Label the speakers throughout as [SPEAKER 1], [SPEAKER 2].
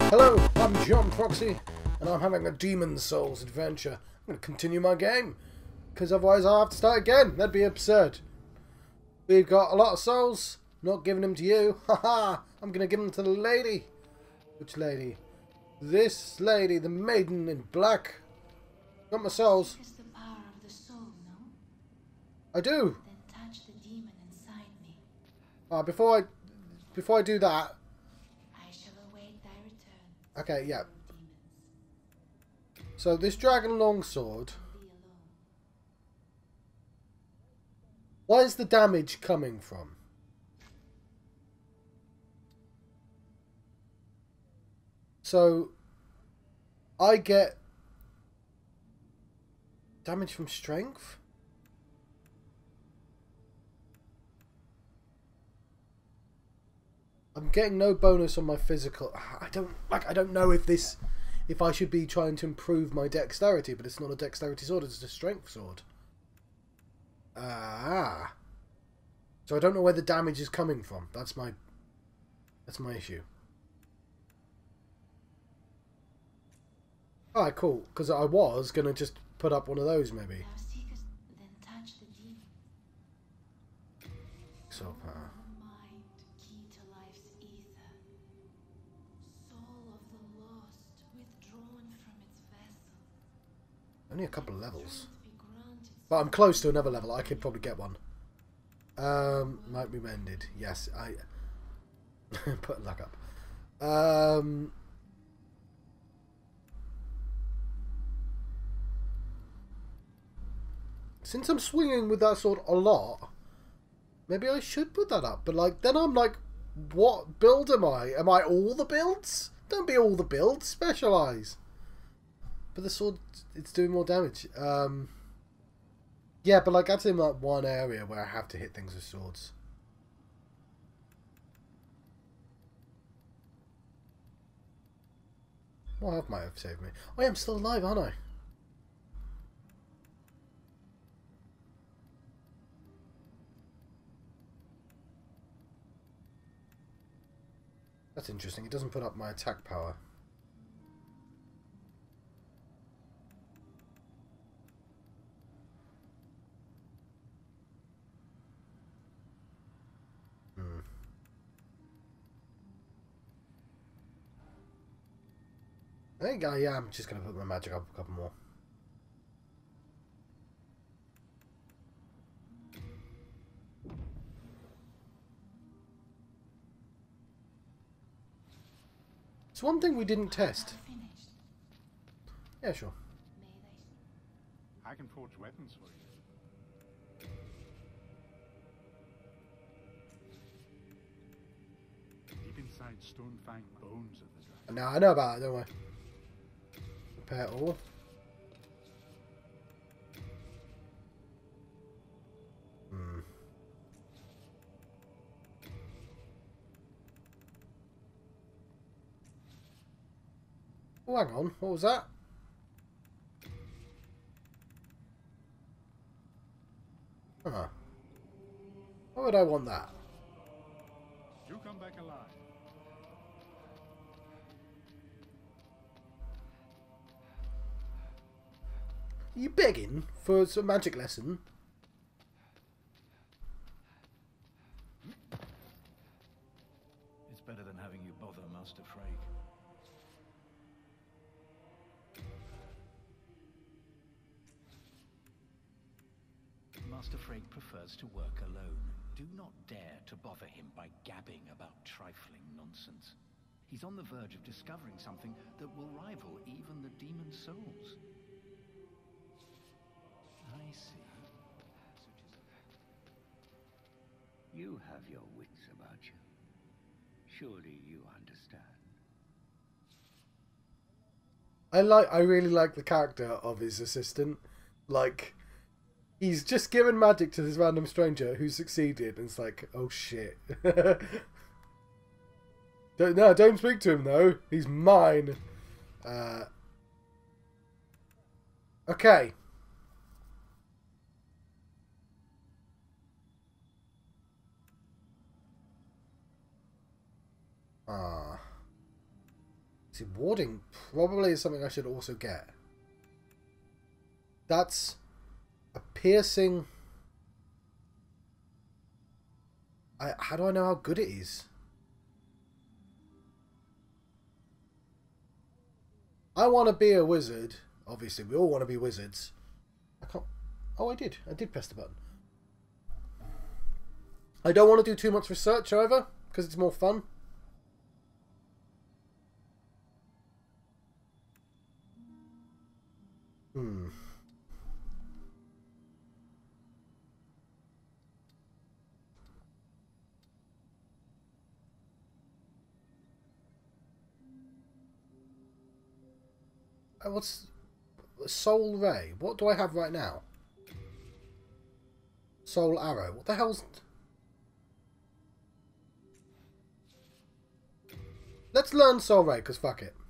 [SPEAKER 1] Hello, I'm John Proxy, and I'm having a Demon Souls adventure. I'm going to continue my game, because otherwise I'll have to start again. That'd be absurd. We've got a lot of souls, not giving them to you. Haha, I'm going to give them to the lady. Which lady? This lady, the maiden in black. Got my souls.
[SPEAKER 2] Is the power of the soul, no?
[SPEAKER 1] I do.
[SPEAKER 2] Then touch the demon inside me.
[SPEAKER 1] Before I do that.
[SPEAKER 2] I shall await thy return.
[SPEAKER 1] Okay, yeah.
[SPEAKER 2] Demons.
[SPEAKER 1] So this dragon longsword.
[SPEAKER 2] Be alone.
[SPEAKER 1] Where's the damage coming from? So I get damage from strength? I'm getting no bonus on my physical. I don't know if I should be trying to improve my dexterity, but it's not a dexterity sword, it's a strength sword. Ah. So I don't know where the damage is coming from. That's my issue. Alright, cool. Because I was gonna just put up one of those maybe.
[SPEAKER 2] Thou seekest, then touch the demon.
[SPEAKER 1] So power.
[SPEAKER 2] Mind, key to life's ether. Soul of the lost, withdrawn from its vessel.
[SPEAKER 1] Only a couple of levels.
[SPEAKER 2] Be granted
[SPEAKER 1] But I'm close to another level. I could probably get one. Might be mended. Yes, I put luck up. Since I'm swinging with that sword a lot, maybe I should put that up. But like, then I'm like, what build am I? Am I all the builds? Don't be all the builds. Specialize. But the sword, it's doing more damage. Yeah, but like that's in like one area where I have to hit things with swords. What health might have saved me? Oh, yeah, I'm still alive, aren't I? That's interesting. It doesn't put up my attack power. I think I am just going to put my magic up a couple more. It's one thing we didn't test.
[SPEAKER 2] finished.
[SPEAKER 1] Yeah, sure.
[SPEAKER 2] May they
[SPEAKER 3] I can forge weapons for you. Deep inside stone-fang bones of the dragon.
[SPEAKER 1] Now I know about it, don't I? Repair all. Oh, hang on. What was that? Huh. Why would I want that?
[SPEAKER 3] You come back alive.
[SPEAKER 1] Are you begging for some magic lesson?
[SPEAKER 4] It's better than having you bother Master Freke. Master Freke prefers to work alone. Do not dare to bother him by gabbing about trifling nonsense. He's on the verge of discovering something that will rival even the demon souls. I see.
[SPEAKER 5] You have your wits about you. Surely you understand.
[SPEAKER 1] I really like the character of his assistant. Like, he's just given magic to this random stranger who succeeded, and it's like, oh shit. Don't speak to him though. He's mine. Okay. See, warding probably is something I should also get. That's a piercing... how do I know how good it is? I want to be a wizard. Obviously, we all want to be wizards. I can't... Oh, I did. I did press the button. I don't want to do too much research, however, because it's more fun. What's Soul Ray? What do I have right now? Soul Arrow. What the hell's... Let's learn Soul Ray, because fuck it.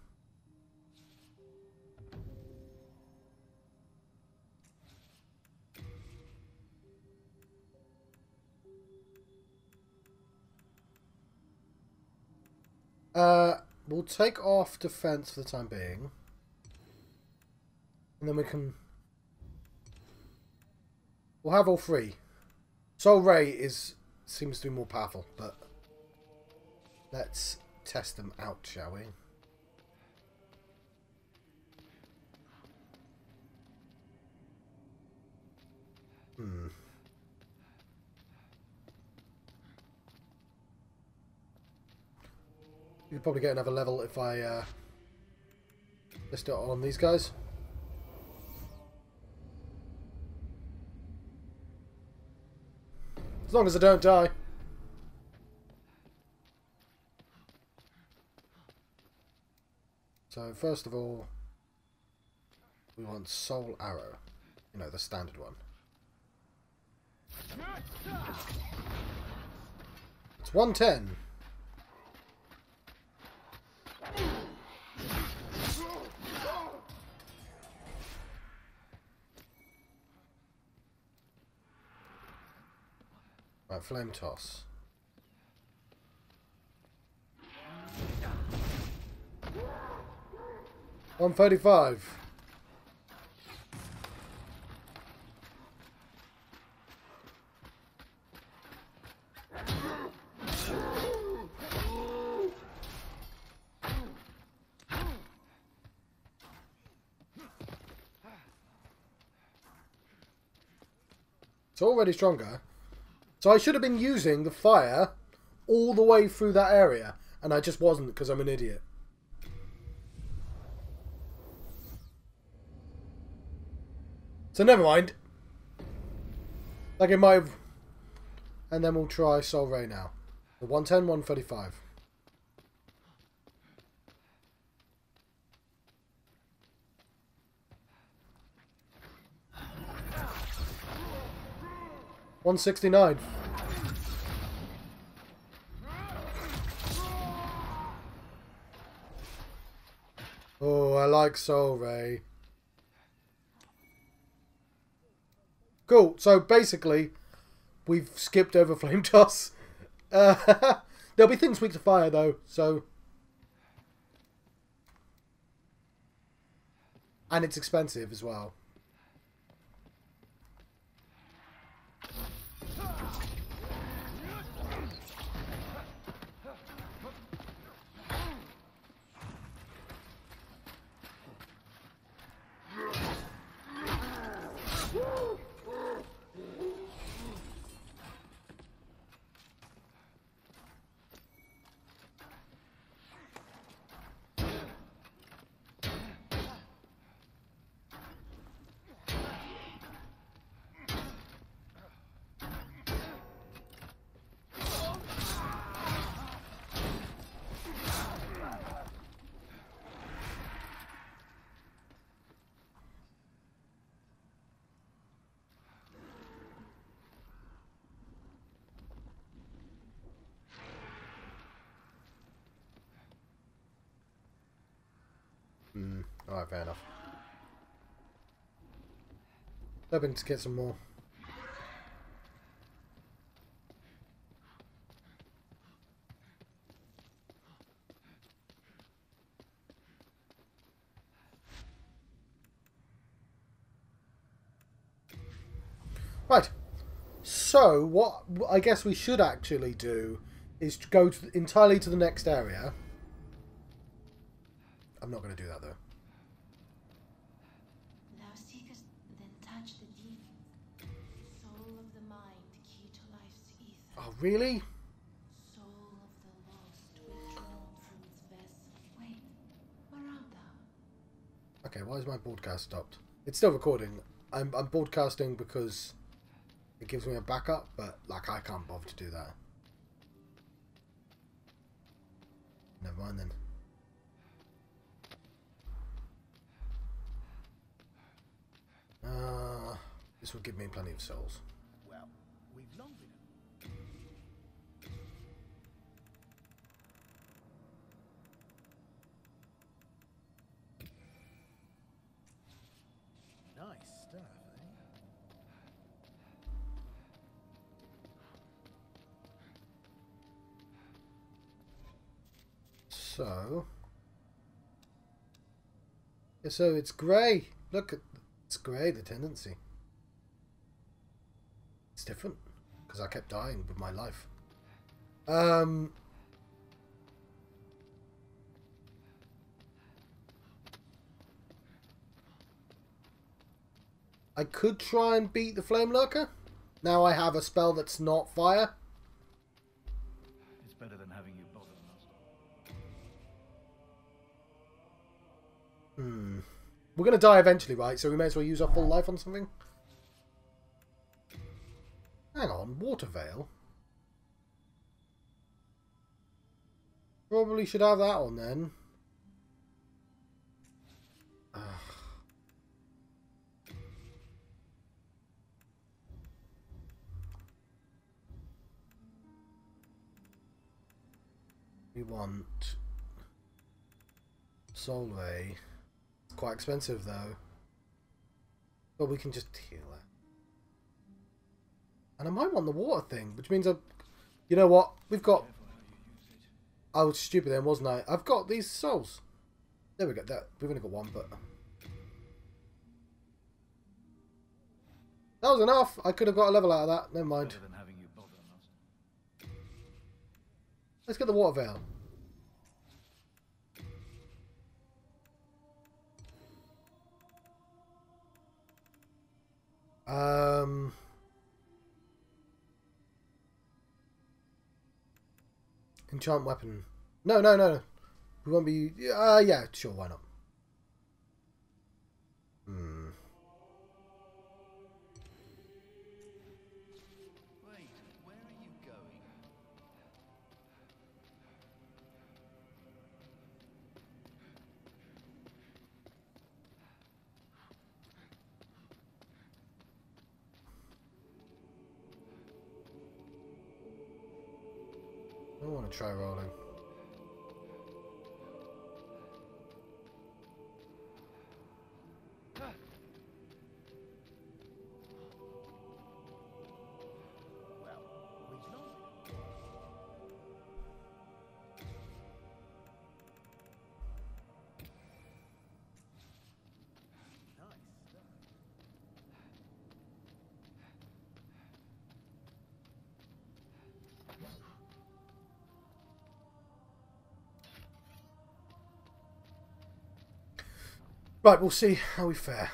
[SPEAKER 1] We'll take off defense for the time being. And then we can... We'll have all three. Soul Ray seems to be more powerful, but... Let's test them out, shall we? You could probably get another level if I just do it on these guys. As long as I don't die. So first of all, we want Soul Arrow. You know, the standard one. It's 110. Right, Flame Toss. $135. It's already stronger. So I should have been using the fire all the way through that area, and I just wasn't because I'm an idiot. So never mind. Like it might have... And then we'll try Soul Ray now. The 110, 135. $169. Oh, I like Soul Ray. Cool. So basically, we've skipped over Flame Toss. There'll be things weak to fire though. So, and it's expensive as well. Alright, fair enough. Hoping to get some more. Right. So, what I guess we should actually do is to go entirely to the next area. I'm not going to do that, though.
[SPEAKER 2] Thou seekest, then touch the deep. Soul of the mind, key to life's ether.
[SPEAKER 1] Oh, really?
[SPEAKER 2] Soul of the lost, withdrawn from its vessel. Wait, where art thou?
[SPEAKER 1] Okay, why is my broadcast stopped? It's still recording. I'm broadcasting because it gives me a backup, but like I can't bother to do that. Never mind then. This will give me plenty of souls.
[SPEAKER 6] Well, we've long been. Nice stuff, eh?
[SPEAKER 1] So, yeah, so it's grey. Look, it's grey, the tendency. It's different because I kept dying with my life. I could try and beat the Flame Lurker. Now I have a spell that's not fire.
[SPEAKER 4] It's better than having you bother, Master.
[SPEAKER 1] We're going to die eventually, right? So we may as well use our full life on something. Hang on, Water Veil. Probably should have that on then. We want Soul Ray. It's quite expensive though. But we can just heal it. And I might want the water thing, which means you know what? We've got... I was stupid then, wasn't I? I've got these souls. There we go. We've only got one, but... That was enough. I could have got a level out of that. Never mind.
[SPEAKER 4] Better than having you bother, Master.
[SPEAKER 1] Let's get the water veil. Enchant weapon. No. We won't be... yeah, sure, why not?
[SPEAKER 4] Wait, where are you going?
[SPEAKER 1] I want to try rolling.
[SPEAKER 6] Well, we've long been. Nice stuff.
[SPEAKER 1] Right, we'll see how we fare.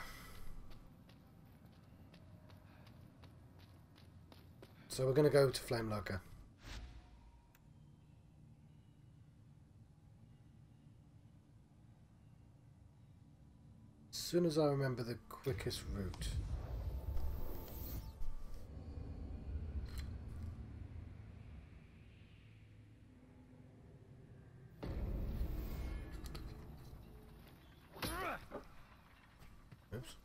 [SPEAKER 1] So we're going to go to Flame Lurker. As soon as I remember the quickest route. Oops.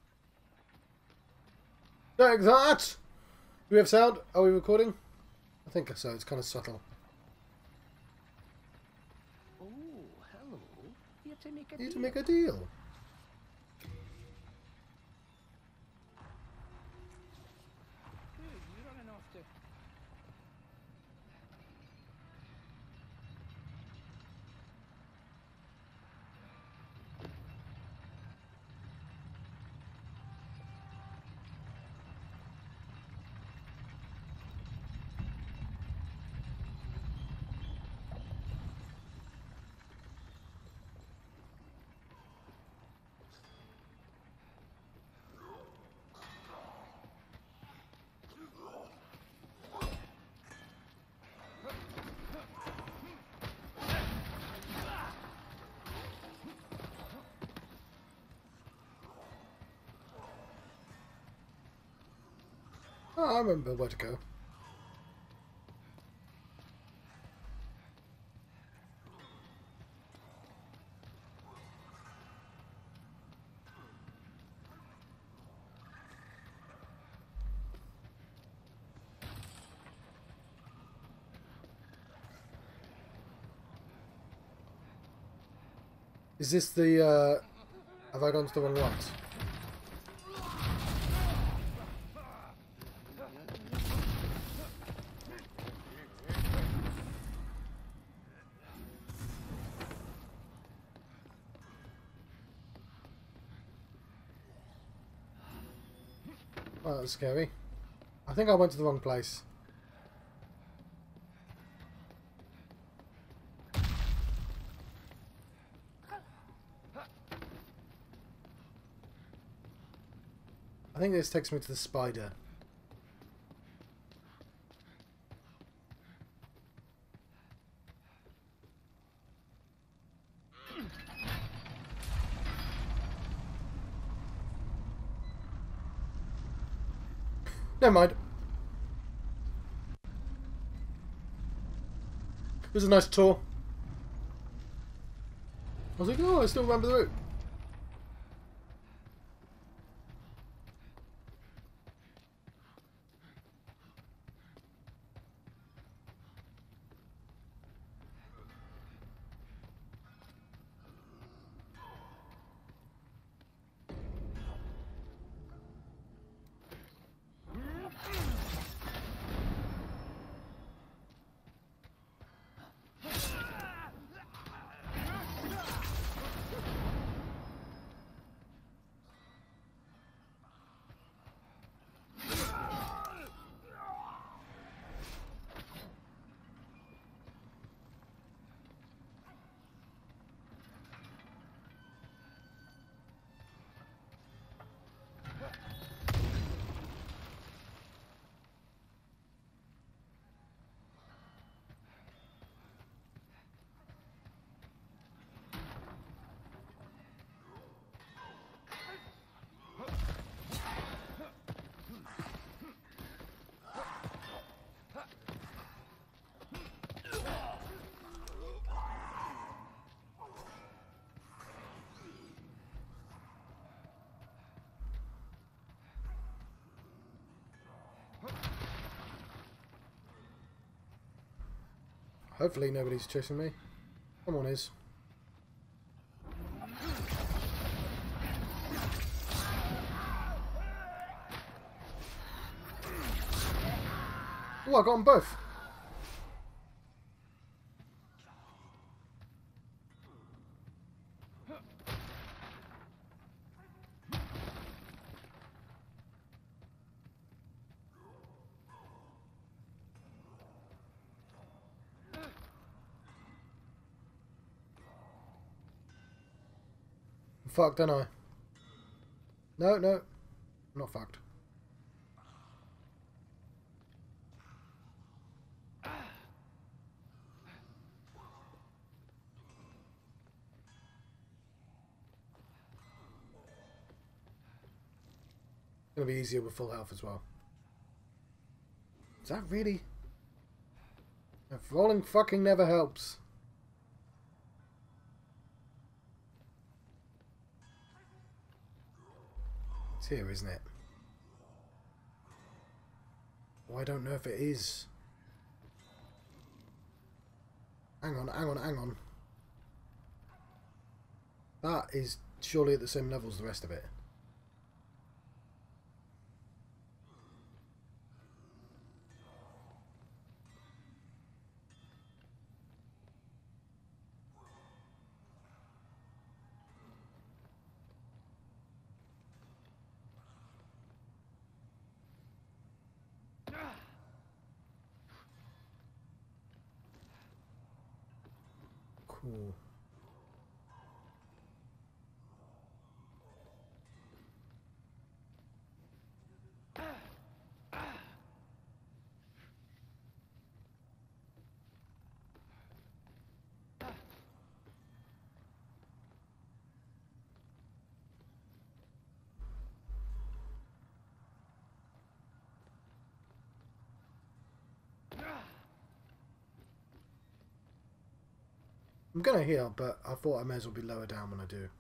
[SPEAKER 1] Like that! Do we have sound? Are we recording? I think so. It's kind of subtle.
[SPEAKER 6] Oh, hello. Here to make a
[SPEAKER 1] Need to
[SPEAKER 6] deal.
[SPEAKER 1] make a deal.
[SPEAKER 6] You're running off to...
[SPEAKER 1] Oh, I remember where to go. Is this the, have I gone to the wrong ones? Oh, that's scary. I think I went to the wrong place. I think this takes me to the spider. Never mind. It was a nice tour. I was like, oh, I still remember the route. Hopefully nobody's chasing me. Someone is. Oh, I got them both. I'm fucked, aren't I? No, no. I'm not fucked. It's gonna be easier with full health as well. Is that really? If rolling fucking never helps. It's here, isn't it? Oh, I don't know if it is. Hang on, hang on, hang on. That is surely at the same level as the rest of it. Cool. I'm gonna heal, but I thought I may as well be lower down when I do.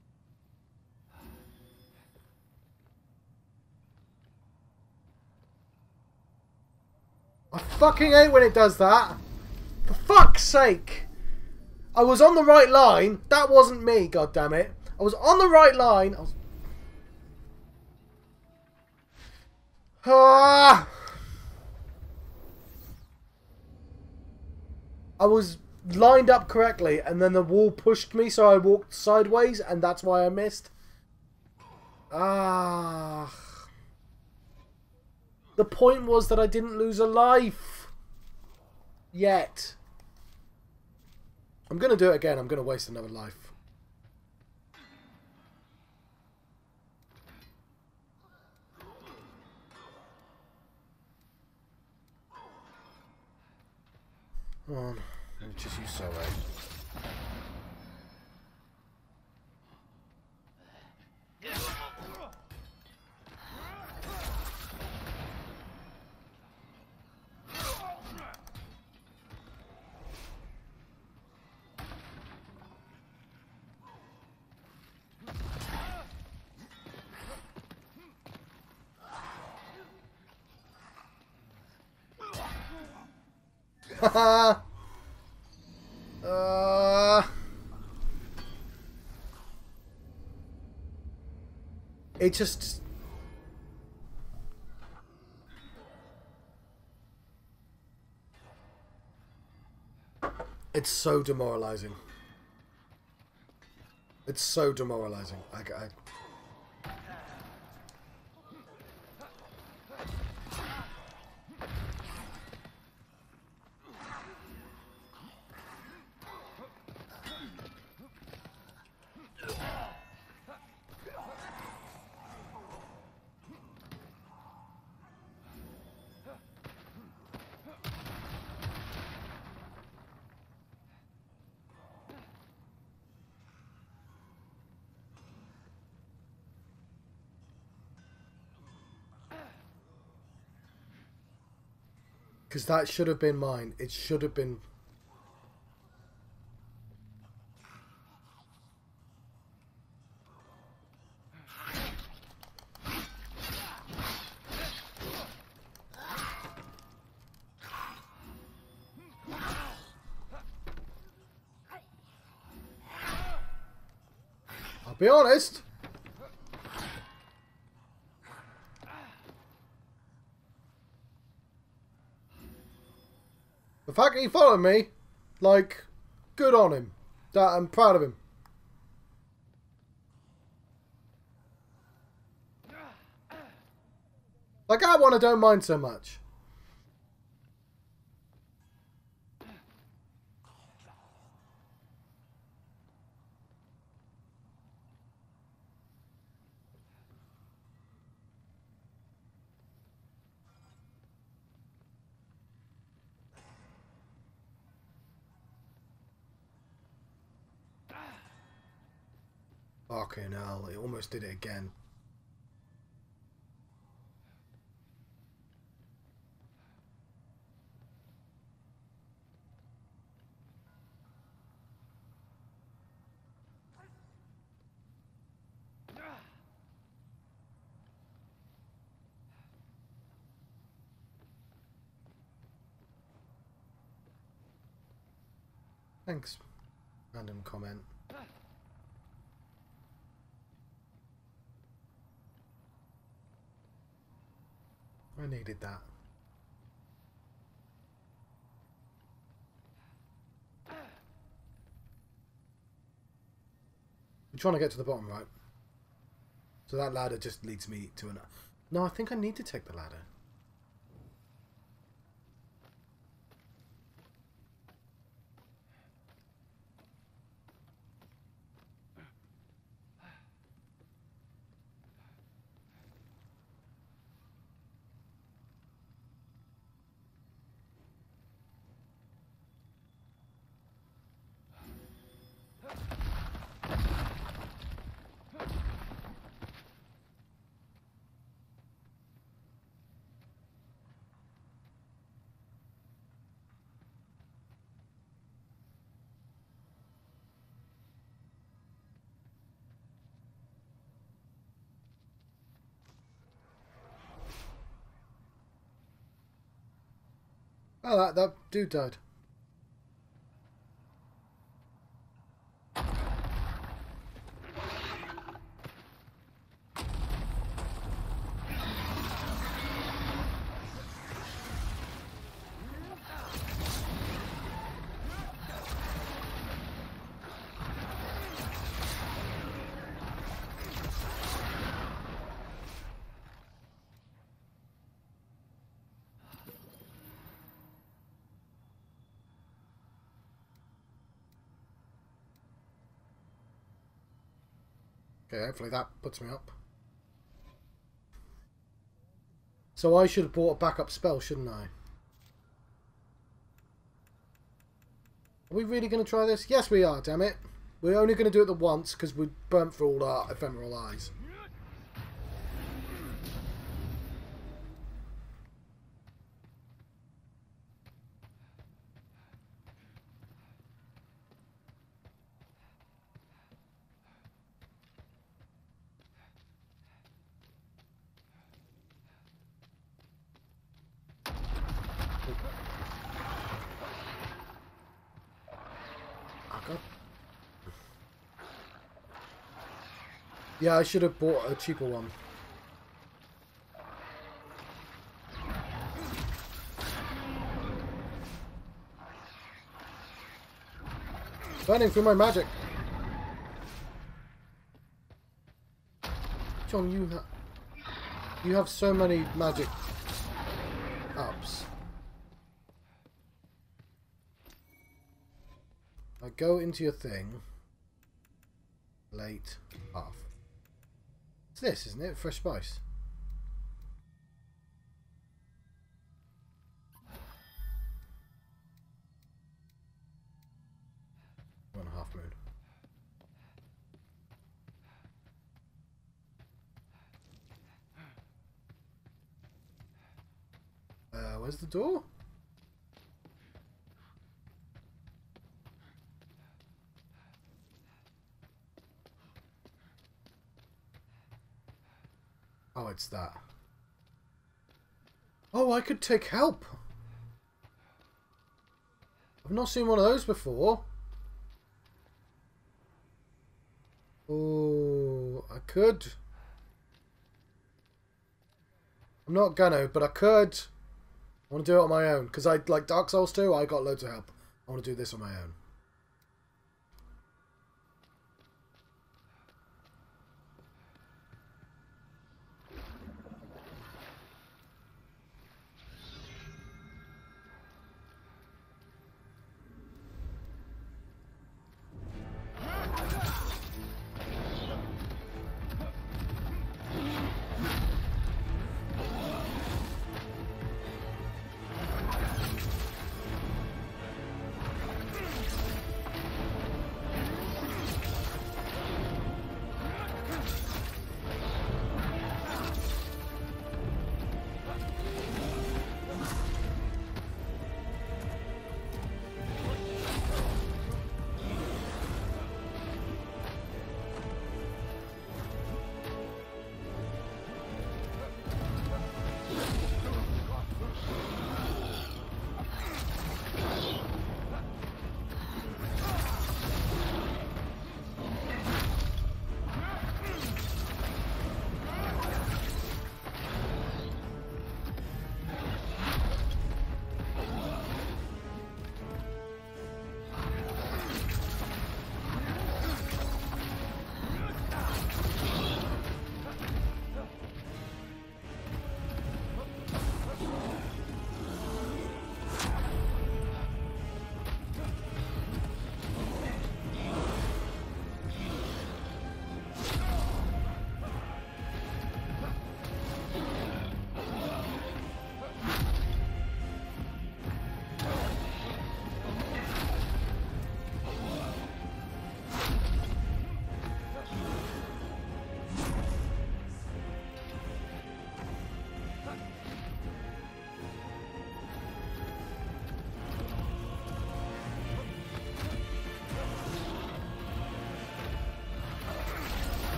[SPEAKER 1] I fucking hate when it does that. For fuck's sake. I was on the right line. That wasn't me, goddammit. I was on the right line. I was lined up correctly, and then the wall pushed me, so I walked sideways, and that's why I missed. The point was that I didn't lose a life. Yet. I'm going to do it again. I'm going to waste another life. Come on. Let me just use so Haha. It just... It's so demoralizing. It's so demoralizing. Because that should have been mine. It should have been... I'll be honest. The fact that he followed me, like, good on him. I'm proud of him. Like, that one I don't mind so much. Fucking hell, it almost did it again. Thanks. Random comment. I needed that. I'm trying to get to the bottom, right? So that ladder just leads me to an... No, I think I need to take the ladder. Oh, that dude died. Okay, hopefully that puts me up. So I should have bought a backup spell, shouldn't I? Are we really going to try this? Yes, we are, damn it. We're only going to do it the once because we burnt through all our ephemeral eyes. Yeah, I should have bought a cheaper one. Burning through my magic. John, you have so many magic ups. I go into your thing. Late half. It's this, isn't it? Fresh spice. One and a half moon. Where's the door? Oh, it's that. Oh, I could take help. I've not seen one of those before. Oh, I could. I'm not gonna, but I could. I want to do it on my own. Because I like Dark Souls 2, I got loads of help. I want to do this on my own.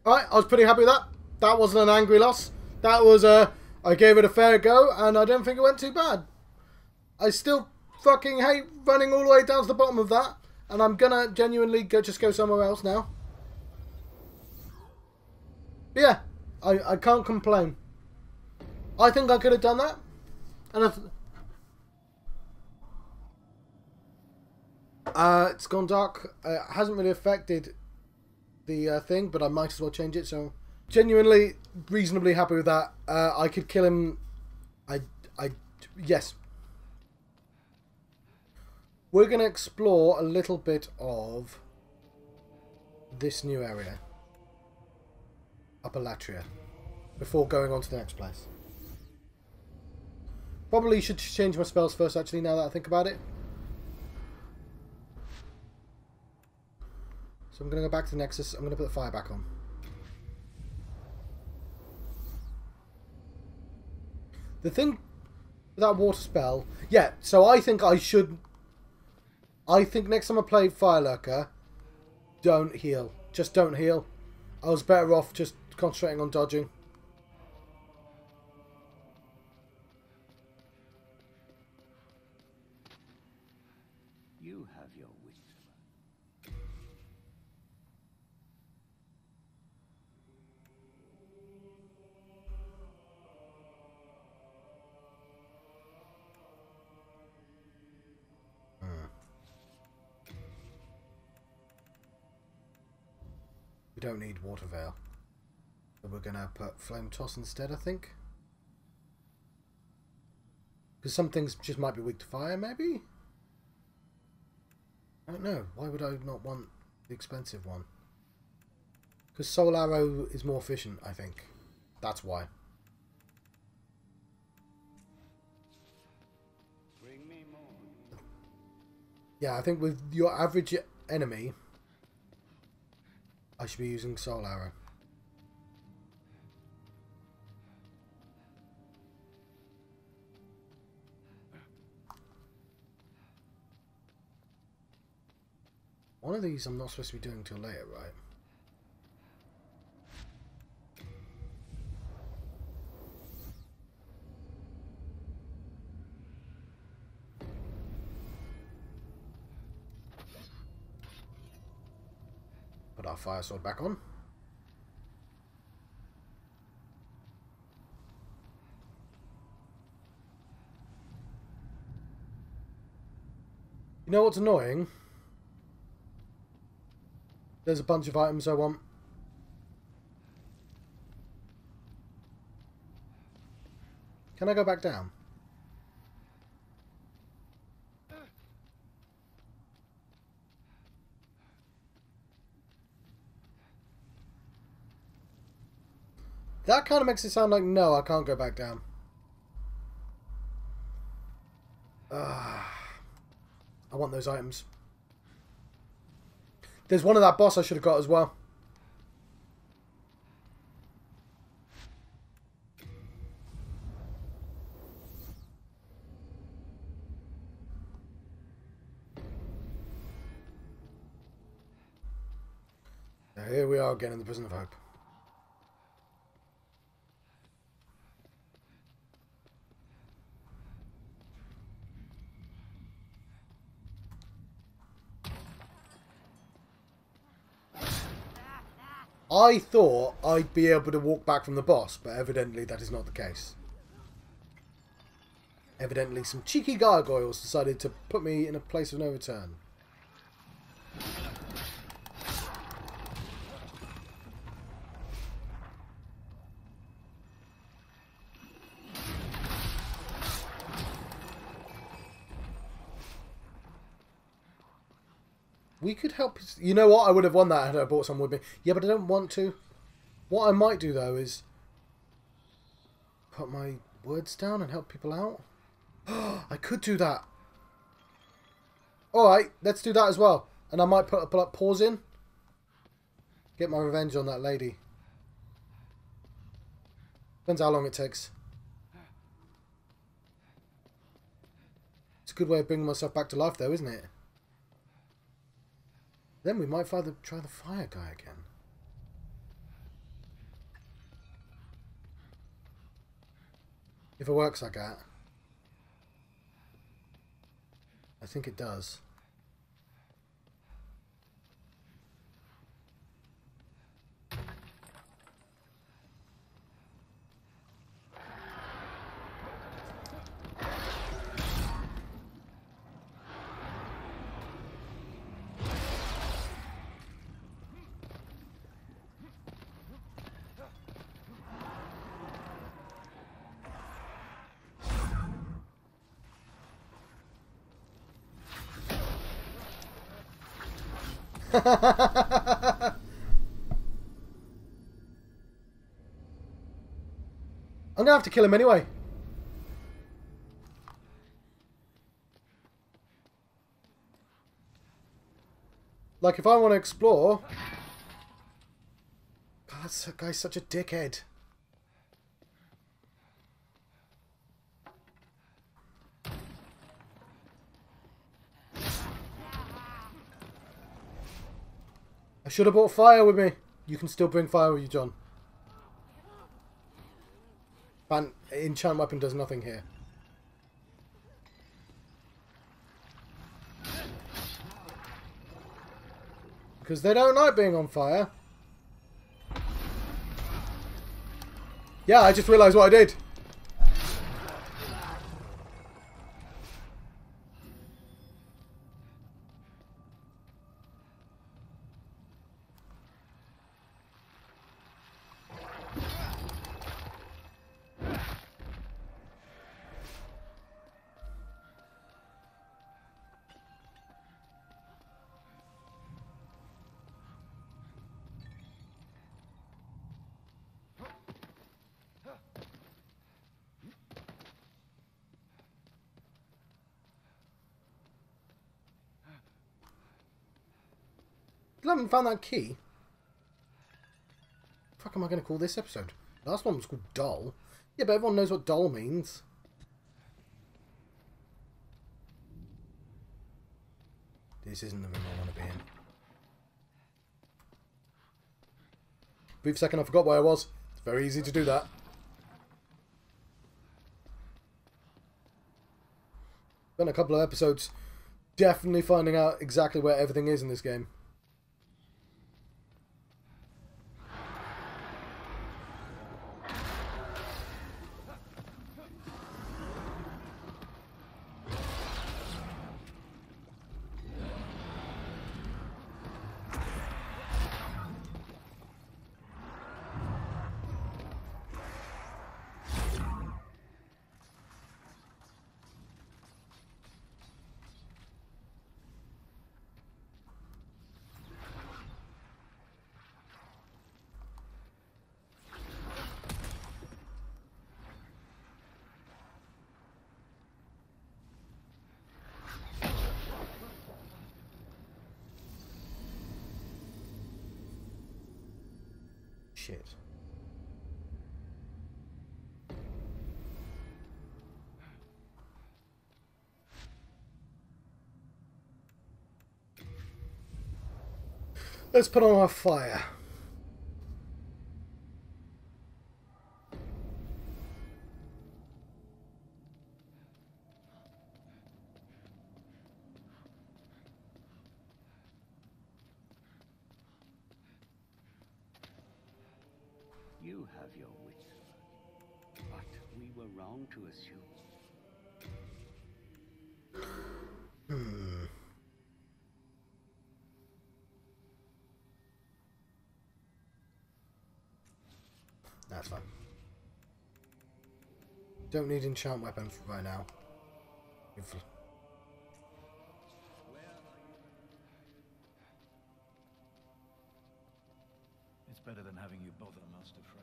[SPEAKER 1] Alright, I was pretty happy with that. That wasn't an angry loss. That was I gave it a fair go, and I don't think it went too bad. I still fucking hate running all the way down to the bottom of that, and I'm gonna genuinely just go somewhere else now. But yeah, I can't complain. I think I could have done that, and it's gone dark. It hasn't really affected the thing, but I might as well change it. So genuinely, reasonably happy with that. I could kill him. Yes. We're gonna explore a little bit of this new area, Upper Latria, before going on to the next place. Probably should change my spells first, actually, now that I think about it. So I'm going to go back to the Nexus. I'm going to put the fire back on. The thing with that water spell... Yeah, so I think I should... I think next time I play Fire Lurker, don't heal. Just don't heal. I was better off just concentrating on dodging.
[SPEAKER 5] You have your wits about.
[SPEAKER 1] We don't need Water Veil. But we're going to put Flame Toss instead, I think. Because some things just might be weak to fire, maybe? I don't know. Why would I not want the expensive one? Because Soul Arrow is more efficient, I think. That's why.
[SPEAKER 5] Bring me more.
[SPEAKER 1] Yeah, I think with your average enemy, I should be using Soul Arrow. One of these I'm not supposed to be doing till later, right? Put our fire sword back on. You know what's annoying? There's a bunch of items I want. Can I go back down? That kind of makes it sound like no, I can't go back down. I want those items. There's one of that boss I should have got as well. Now here we are again in the Prison of Hope. I thought I'd be able to walk back from the boss, but evidently that is not the case. Evidently some cheeky gargoyles decided to put me in a place of no return. We could help... You know what? I would have won that had I brought someone with me. Yeah, but I don't want to. What I might do, though, is... put my words down and help people out. I could do that. Alright, let's do that as well. And I might put a pause in. Get my revenge on that lady. Depends how long it takes. It's a good way of bringing myself back to life, though, isn't it? Then we might try the fire guy again. If it works like that. I think it does. I'm gonna have to kill him anyway. Like, if I want to explore... God, that guy's such a dickhead. I should have brought fire with me. You can still bring fire with you, John. Enchant weapon does nothing here. Because they don't like being on fire. Yeah, I just realised what I did. I haven't found that key. What the fuck am I going to call this episode? Last one was called Doll. Yeah, but everyone knows what doll means. This isn't the room I want to be in. Brief second, I forgot where I was. It's very easy to do that. Done a couple of episodes definitely finding out exactly where everything is in this game. Shit. Let's put on our fire.
[SPEAKER 5] You have your wits, but we were wrong to assume.
[SPEAKER 1] That's fine. Don't need enchant weapons right now.
[SPEAKER 4] It's better than having you bother, Master Freke.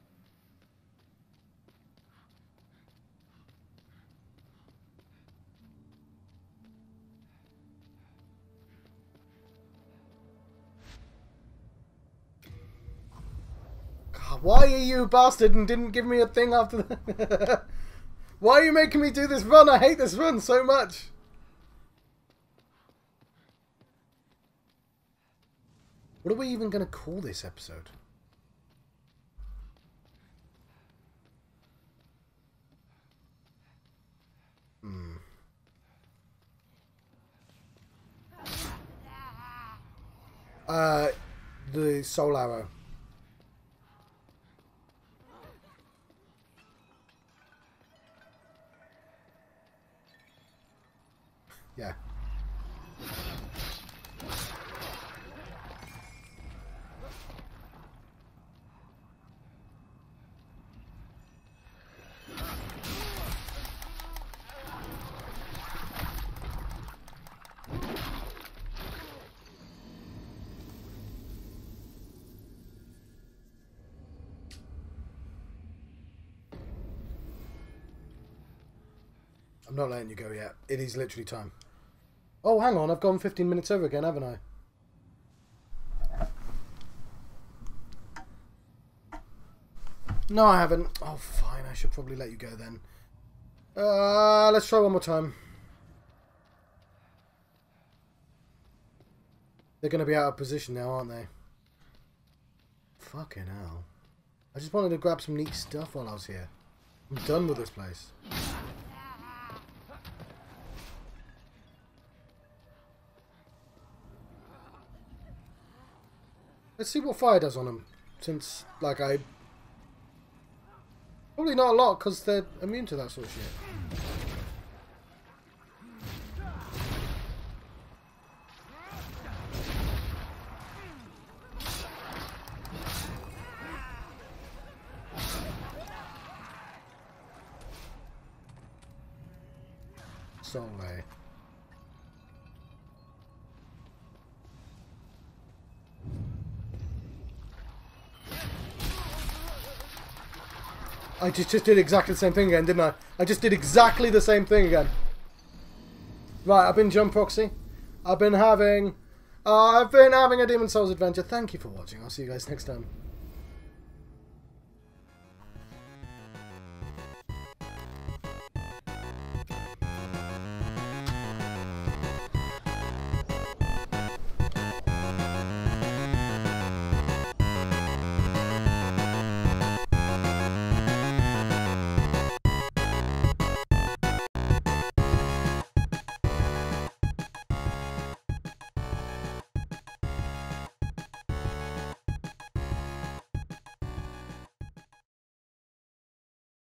[SPEAKER 1] God, why are you a bastard and didn't give me a thing after that? Why are you making me do this run? I hate this run so much. What are we even going to call this episode? The soul arrow. Yeah. I'm not letting you go yet. It is literally time. Oh, hang on. I've gone 15 minutes over again, haven't I? No, I haven't. Oh, fine. I should probably let you go then. Let's try one more time. They're going to be out of position now, aren't they? Fucking hell. I just wanted to grab some neat stuff while I was here. I'm done with this place. Let's see what fire does on them. Since, like, probably not a lot, because they're immune to that sort of shit. Soul Ray. I just did exactly the same thing again, didn't I? I just did exactly the same thing again. Right, I've been John Proxy. I've been having a Demon Souls adventure. Thank you for watching. I'll see you guys next time.